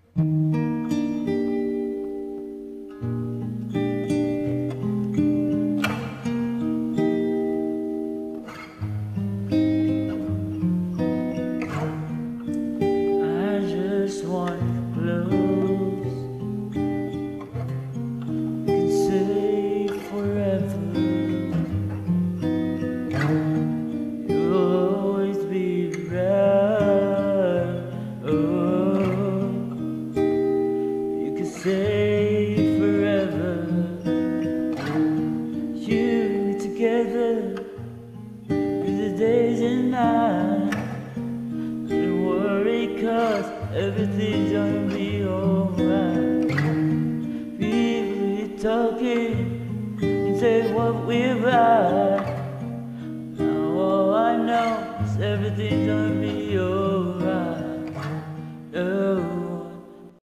just want close. You can say forever. You'll always be right. Oh, you can say forever. You together through the days and nights. Don't worry, 'cause everything's gonna be alright. People talking and say what we're right.